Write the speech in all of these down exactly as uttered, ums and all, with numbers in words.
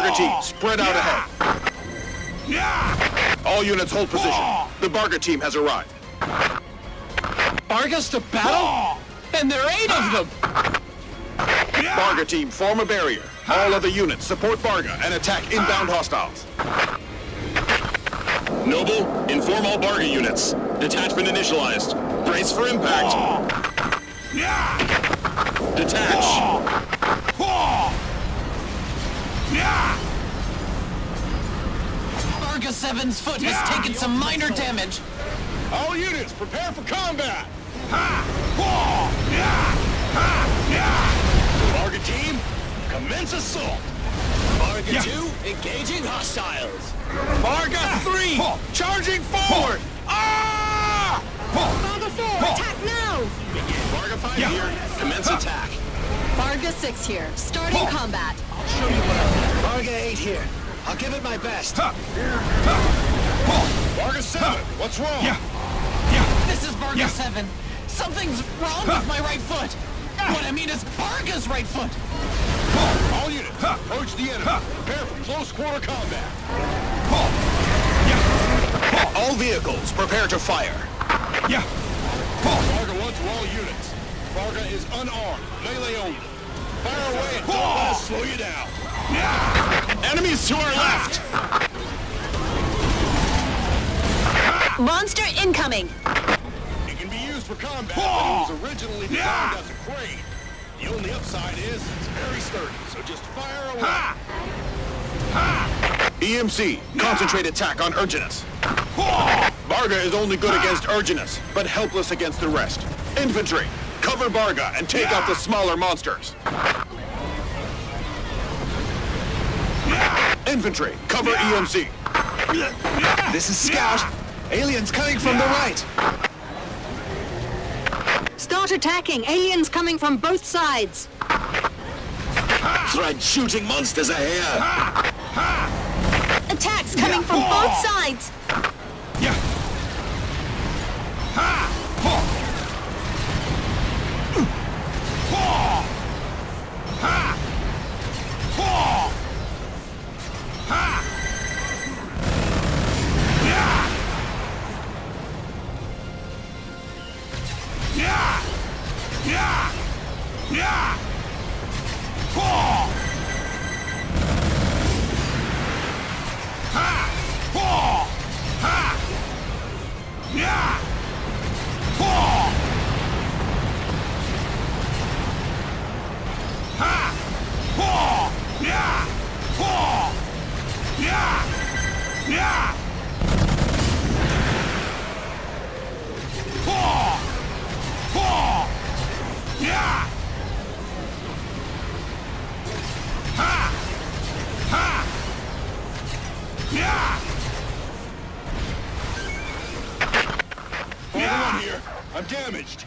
Barga team, spread out ahead. All units hold position. The Barga team has arrived. Bargas to battle? And there are eight of them! Barga team, form a barrier. All other units support Barga and attack inbound hostiles. Noble, inform all Barga units. Detachment initialized. Brace for impact. Detach. Barga seven's foot has taken some minor damage. All units, prepare for combat! Barga team, commence assault! Barga two, engaging hostiles! Barga three, charging forward! Ah! Barga four, attack now! Barga five here, commence attack. Barga six here, starting combat. I'll show you what I can. Barga eight here. I'll give it my best. Barga seven, what's wrong? This is Barga seven. Something's wrong with my right foot. What I mean is Barga's right foot. All units, approach the enemy. Prepare for close quarter combat. All vehicles, prepare to fire. Barga one to all units. Barga is unarmed, melee only. Fire away and don't let us slow you down. Enemies to our left! Monster incoming! It can be used for combat, but it was originally designed as a crane. The only upside is it's very sturdy, so just fire away. E M C, concentrate attack on Urginus. Barga is only good against Urginus, but helpless against the rest. Infantry, cover Barga and take out the smaller monsters. Infantry, cover E M C. This is Scout. Aliens coming from the right. Start attacking! Aliens coming from both sides! Thread-shooting monsters are here. Attacks coming from both sides! One here. I'm damaged.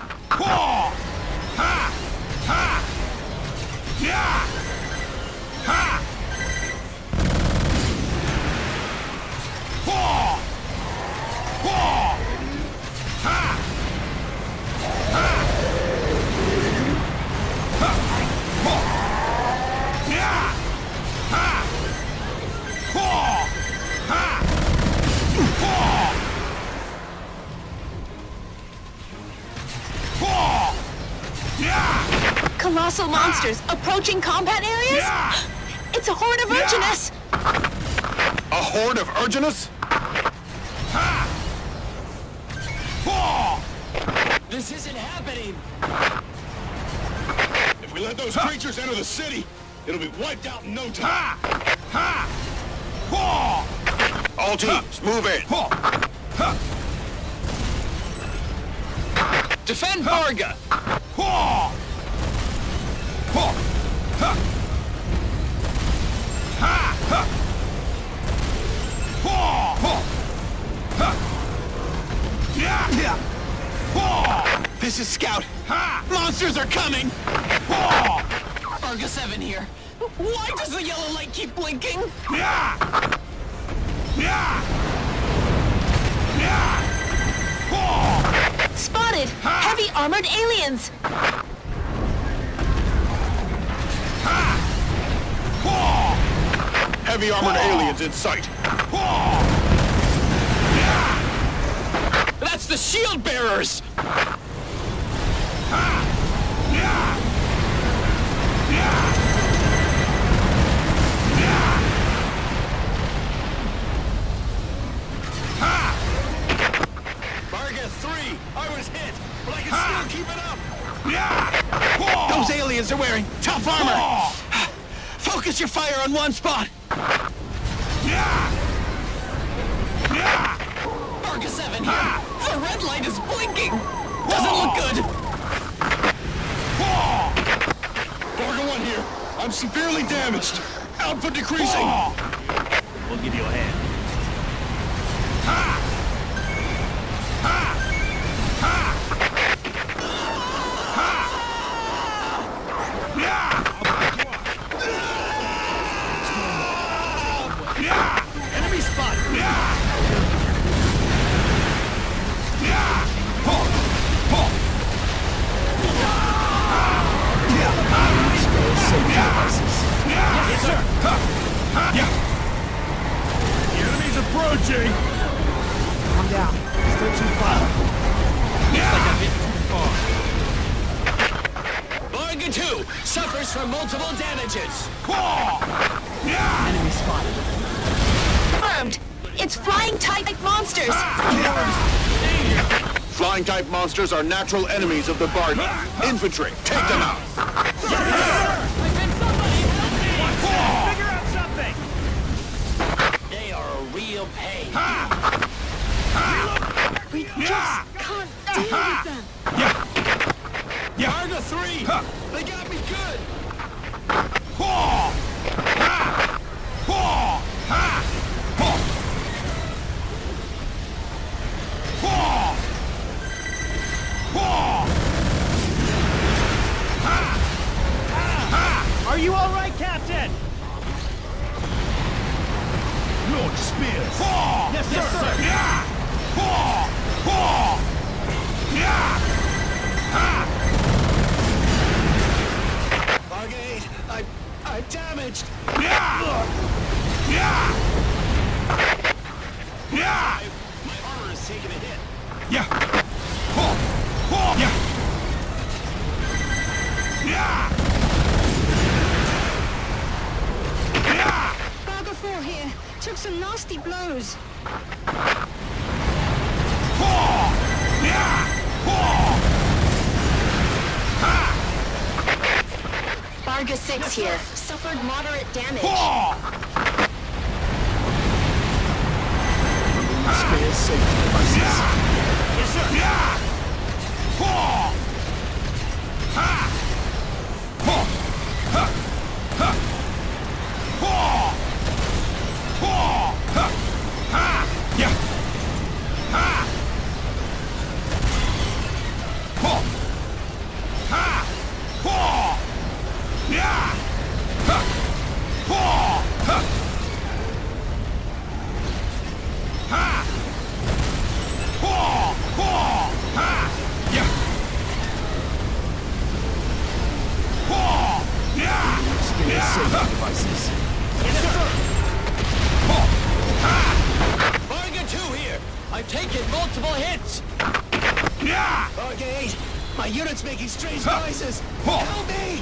Colossal monsters approaching combat areas? It's a horde of Urginus! A horde of Urginus? This isn't happening. If we let those creatures enter the city, it'll be wiped out in no time. All teams, move in. Defend Barga! This is Scout. Monsters are coming! Barga seven here. Why does the yellow light keep blinking? Spotted! Heavy armored aliens! heavy armored aliens in sight. That's the shield bearers! Varga three, I was hit, but I can still keep it up. Those aliens are wearing tough armor! Focus your fire on one spot! Varga seven here! The red light is blinking! Doesn't look good! Varga one here, I'm severely damaged. Output decreasing. We'll give you a hand. Enemy spot! Yes, sir! The enemy's approaching! Calm down. Still too far. Looks like I've hit too far. Varga two suffers from multiple damages! Enemy spotted. Confirmed. It's flying type monsters. Flying type monsters are natural enemies of the Varga. Infantry, take them out. Figure out something! They are a real pain. We just can't deal with them. Varga three, they got me good. Are you all right, Captain? Launch spears. Yes, sir. Yes, sir. Varga eight, I, I'm damaged! My armor is taking a hit. Varga four here. Took some nasty blows. Varga six here. Suffered moderate damage. Space safety devices. Yes, sir. Space safety devices. Yes, sir. Varga two here! I've taken multiple hits! Varga eight, my unit's making strange noises! Help me!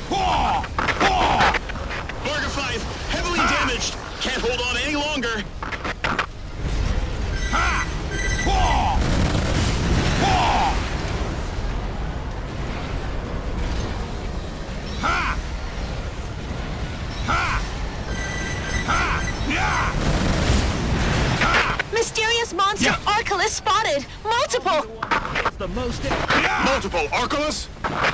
Varga five, heavily damaged. Can't hold on any longer. Mysterious monster Arculus spotted. Multiple. It's the most... Multiple Arculus.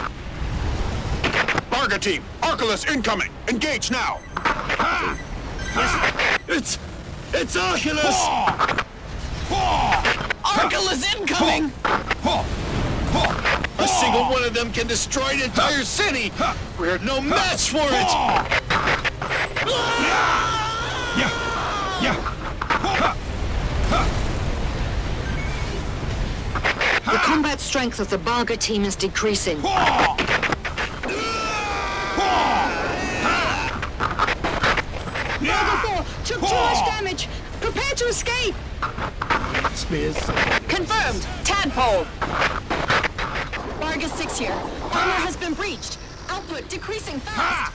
Varga team, Arculus incoming. Engage now. It's... it's Arculus! Arculus incoming! A single one of them can destroy an entire city! We're no match for it! The combat strength of the Varga team is decreasing. Varga four took Too much damage! Prepare to escape! Spears. Confirmed. Tadpole. Vargas six here. Armor has been breached. Output decreasing fast.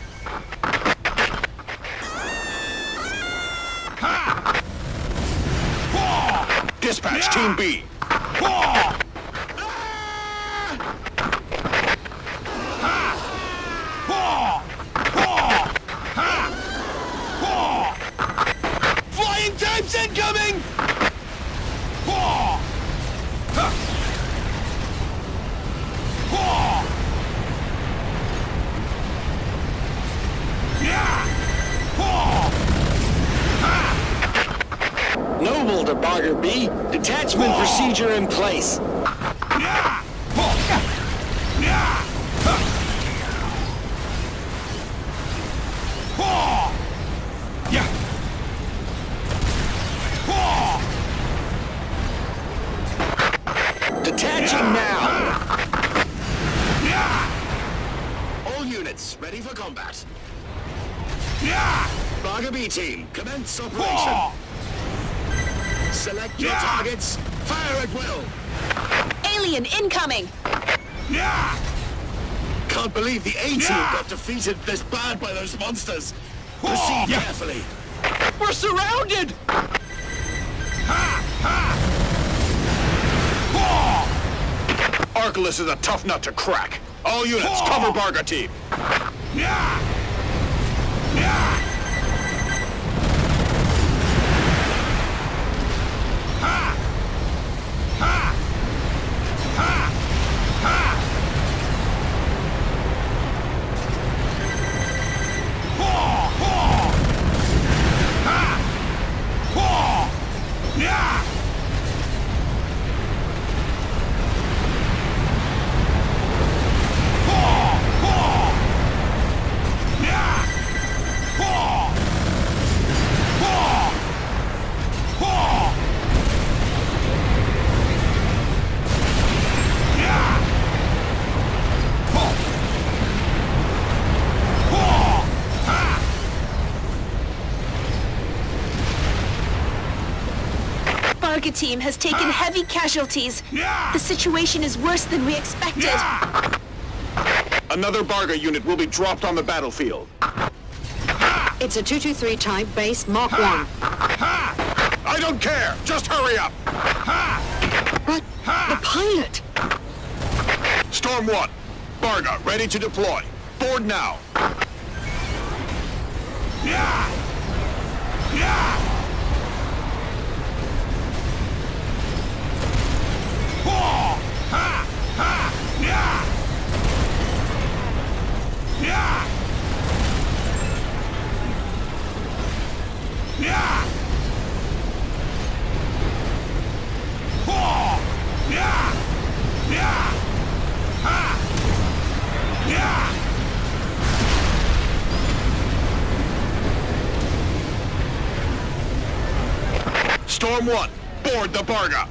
Dispatch Team B. Flying types incoming! Noble to Barger B. Detachment procedure in place. Detaching now. All units ready for combat. Barger B team, commence operation. Select your targets. Fire at will. Alien incoming. Can't believe the A team got defeated this bad by those monsters. Proceed carefully. We're surrounded! Arculus is a tough nut to crack. All units, cover Barga team. Barga team has taken heavy casualties. The situation is worse than we expected. Another Barga unit will be dropped on the battlefield. It's a two two three type base Mark one. I don't care! Just hurry up! But the pilot! Storm one, Barga ready to deploy. Board now. Storm one, board the Barga.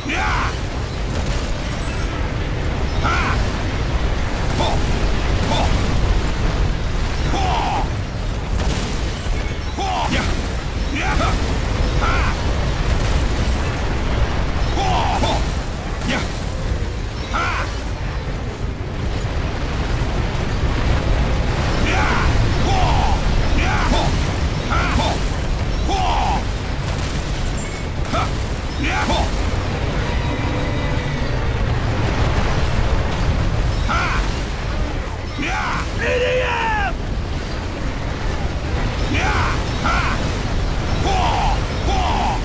E D F! Yeah! Ha! Whoa! Whoa!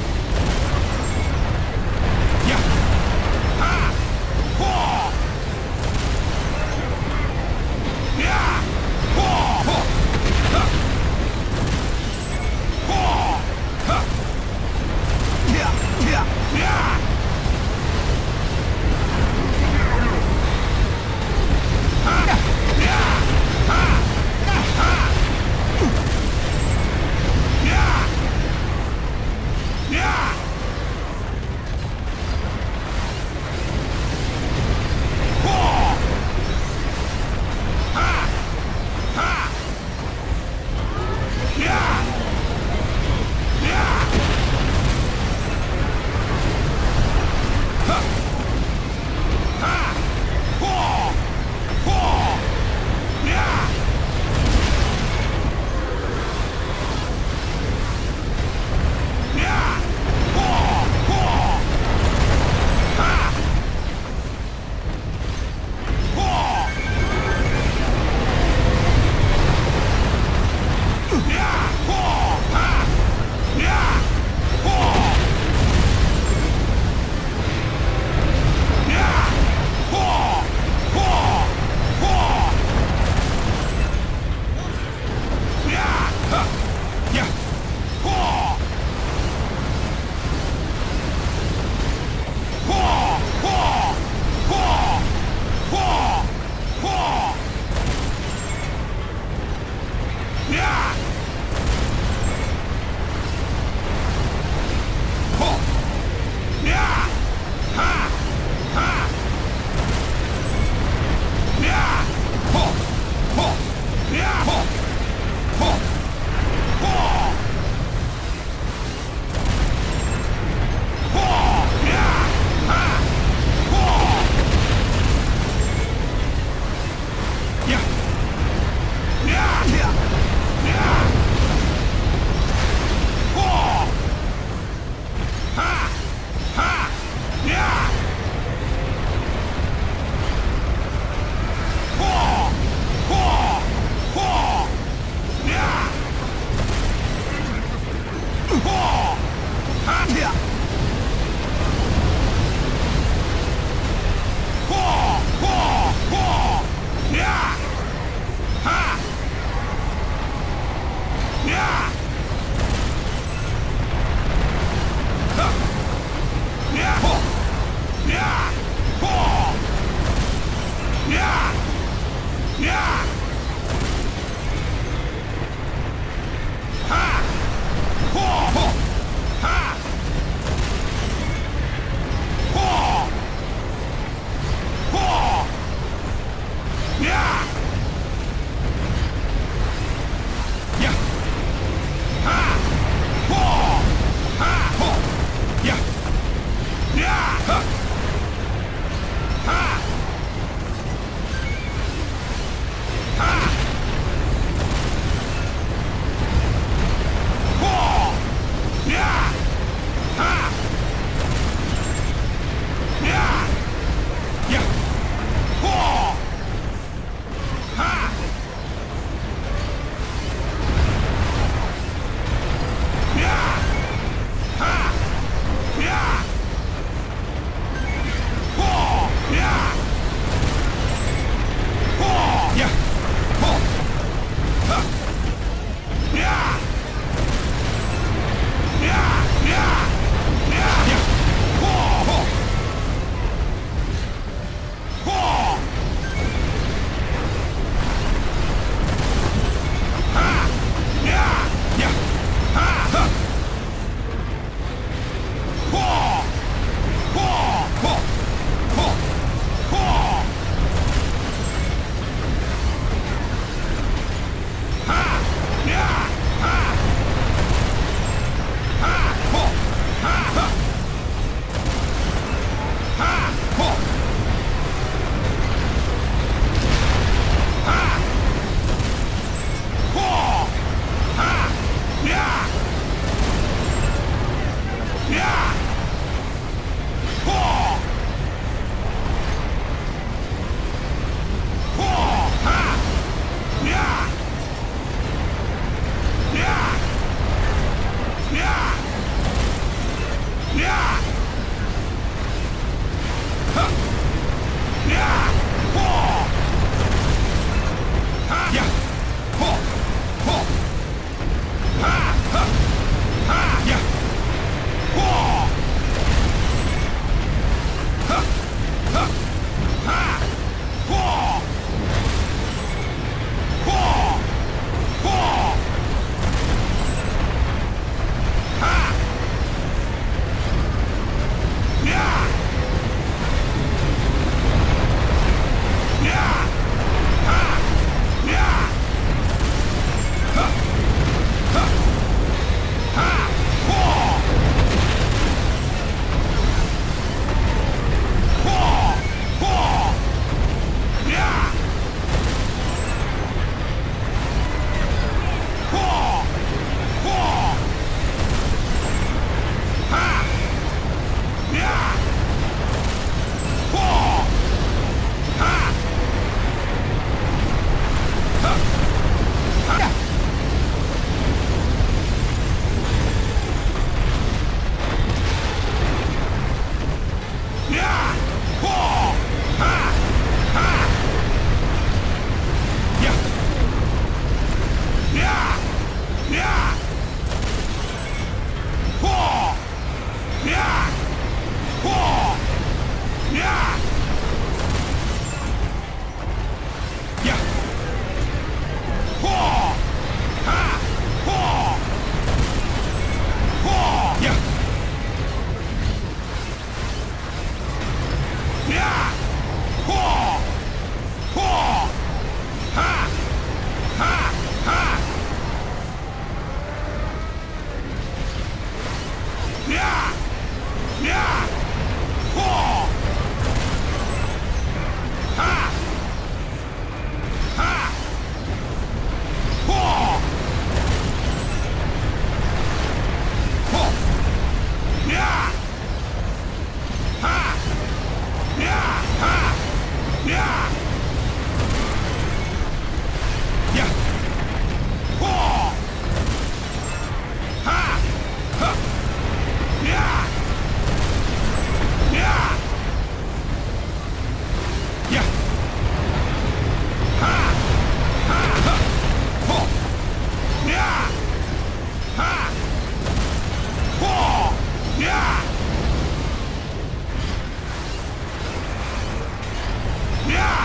Yeah!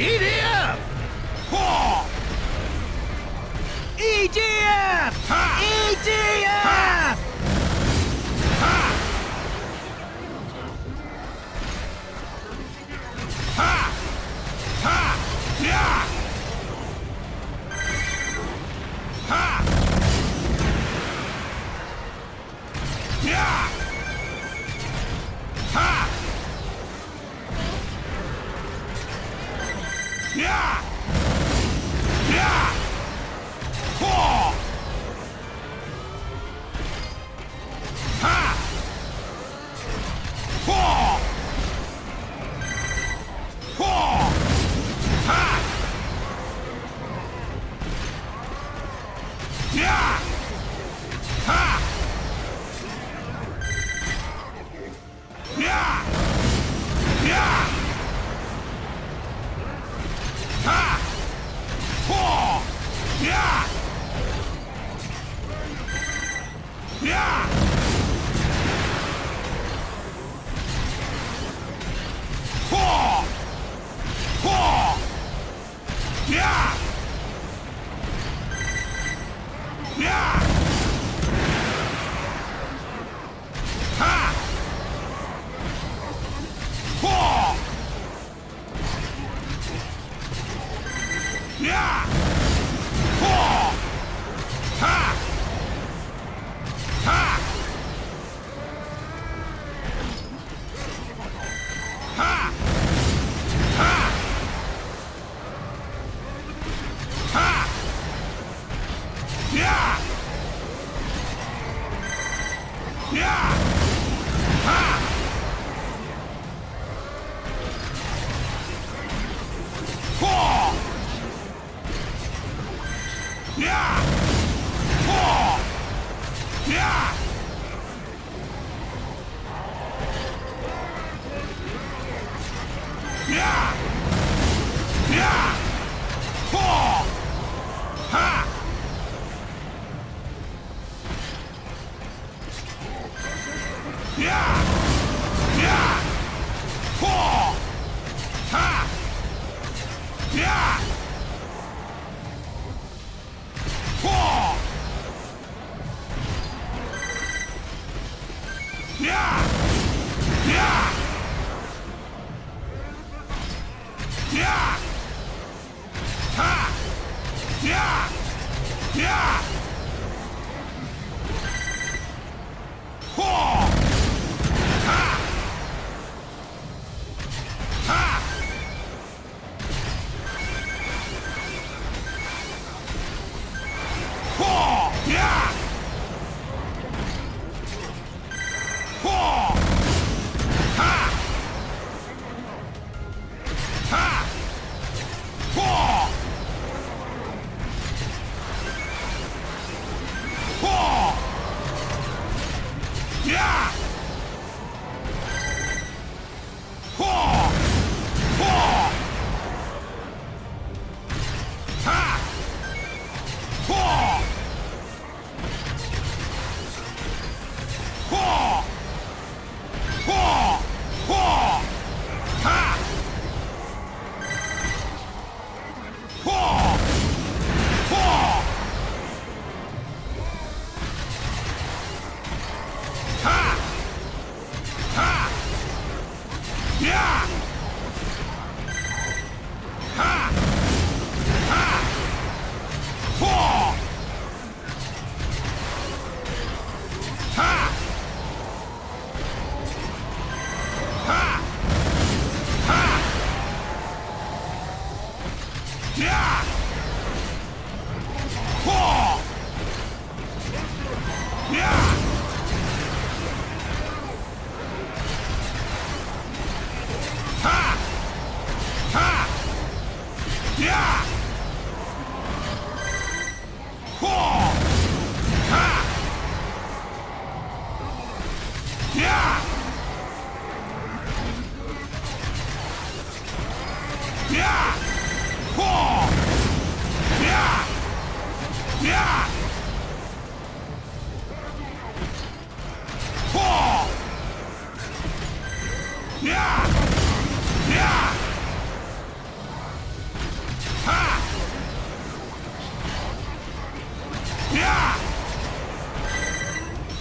E D F! E D F! E D F!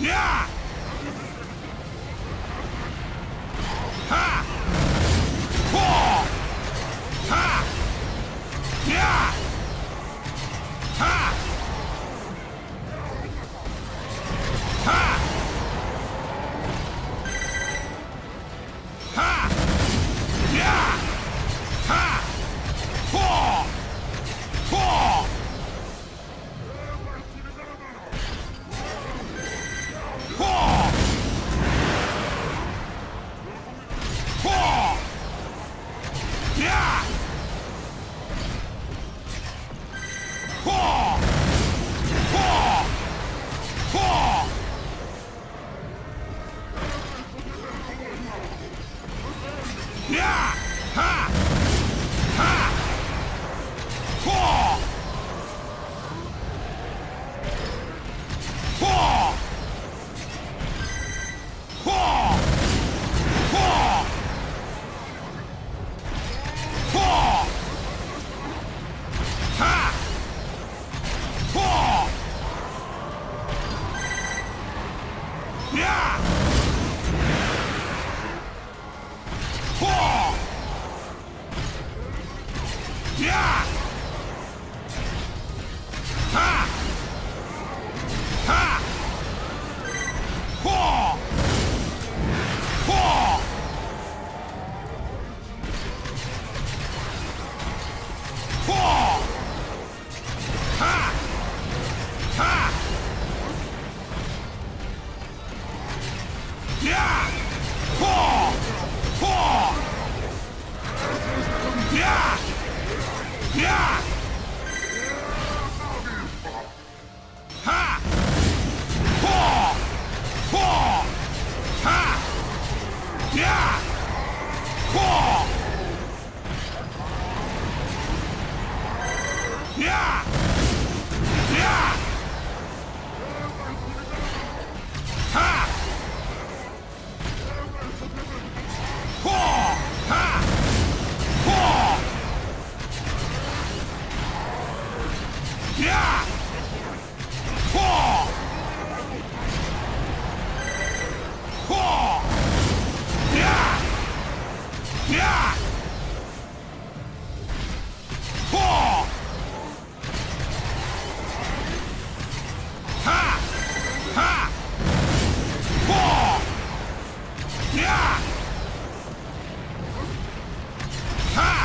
Yeah! Ha! Whoa! Ha! Yeah! Ha! Ha! Ha! Yeah! Ha! Whoa! Whoa! Whoa! Whoa! Yeah! Whoa! Whoa! Whoa! Yeah! Ha! Ha! Whoa! Whoa! Whoa! Whoa! Whoa! Ha! Whoa! Yeah! Whoa! Yeah! Ha! Ha! Whoa! Whoa! Whoa! Ha! Ha! Yeah! Whoa! Whoa! Yeah! Yeah! Ha! Whoa! Whoa! Ha! Yeah! Whoa! Yeah! Yeah! Ha! Whoa! Ha! Whoa! Yeah! Whoa! Whoa! Yeah! Yeah! Whoa! Ha! Ha! Whoa! Yeah! Ha!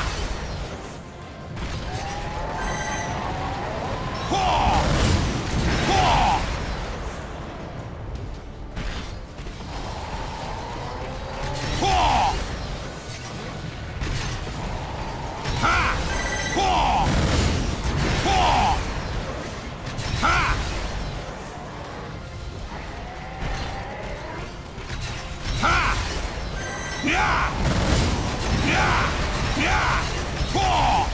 Whoa! Whoa! Whoa! Ha! Whoa! Whoa! Ha! Ha! Yeah! Yeah! Yeah! Whoa!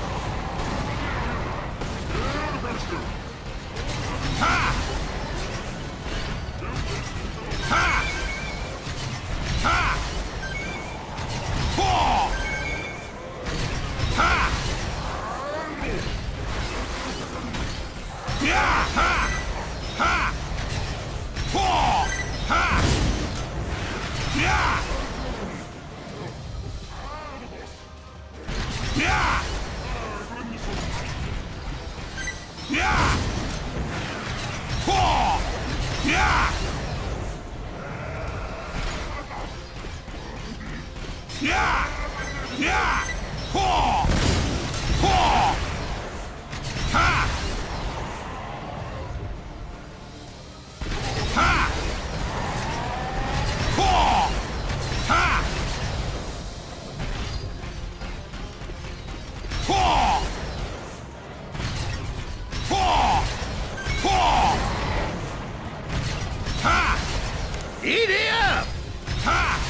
Ha! Ha! Ha! Whoa! Ha! Yeah! Ha! Ha! Whoa! Ha! Yeah! Yeah! Yeah! Whoa! Yeah! Yeah! Yeah! Whoa! Whoa! Ha! Ha! Whoa! Ha! Whoa! Whoa! Whoa! Ha! E D F! Ha!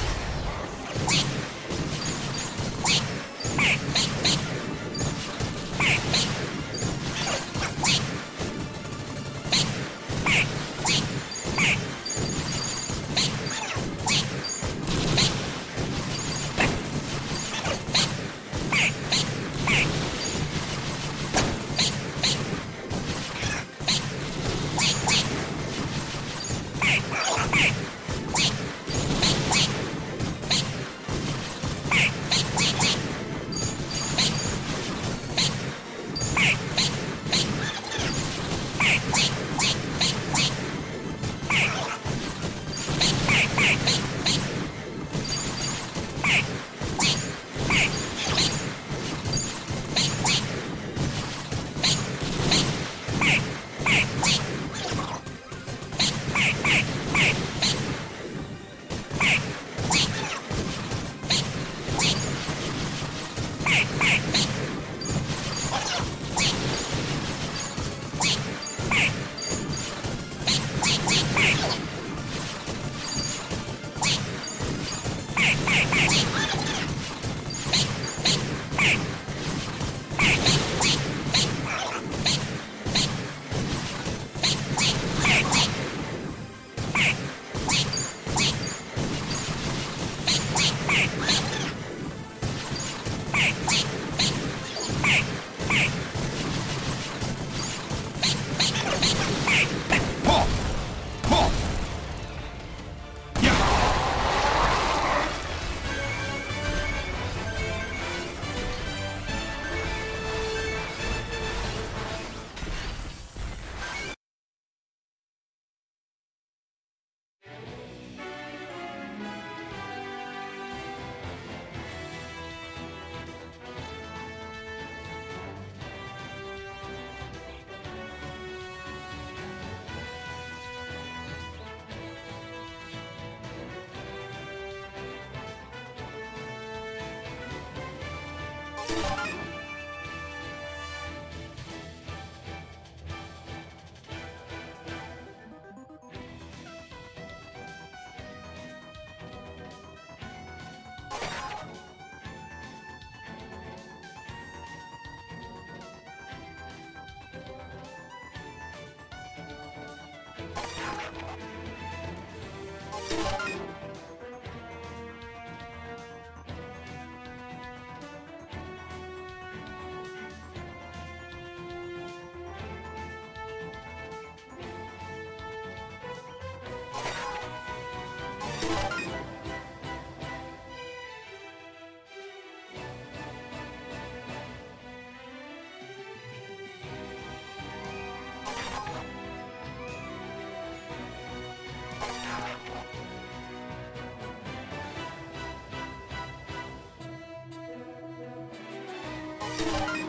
You